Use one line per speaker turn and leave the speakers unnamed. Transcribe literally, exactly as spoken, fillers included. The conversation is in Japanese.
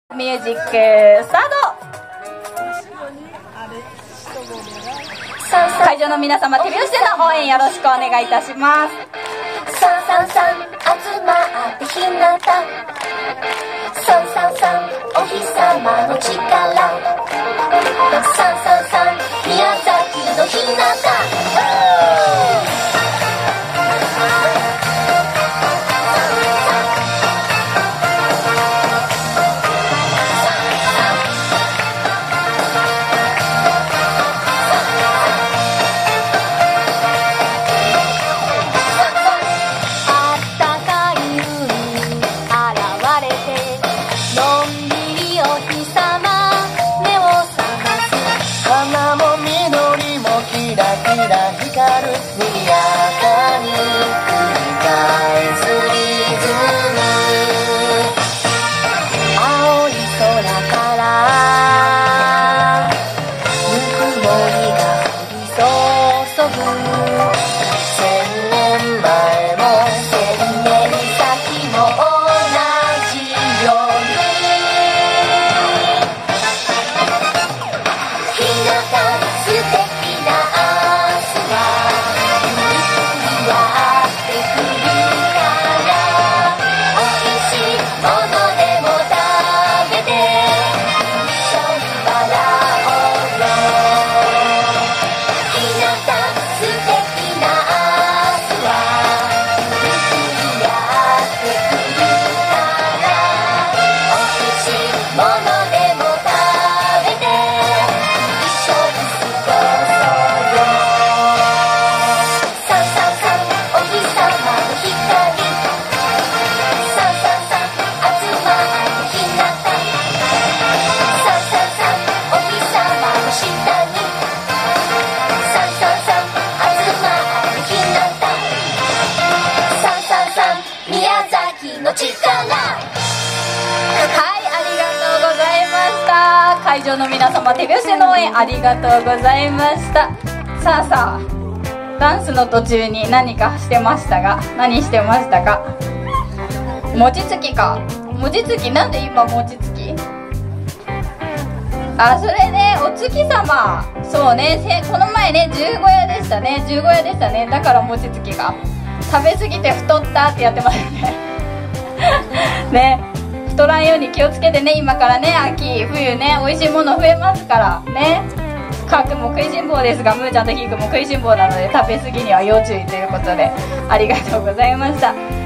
ミュージックスタート。会場の皆様、手拍子での応援よろしくお願いいたします。
さんさんさん集まってひなた、さんさんさんお日様の力、さんさんさん宮崎のひなた。
会場の皆様、手拍子での応援ありがとうございました。さあさあ、ダンスの途中に何かしてましたが、何してましたか？餅つきか。餅つき、なんで今餅つき？あ、それね、お月様。そうね、この前ね、十五夜でしたね。十五夜でしたね。だから餅つきが。食べ過ぎて太ったってやってますね。ね。太らんように気をつけてね。今からね、秋冬ね、美味しいもの増えますからね。カー君も食いしん坊ですが、ムーちゃんとヒー君も食いしん坊なので、食べ過ぎには要注意ということで、ありがとうございました。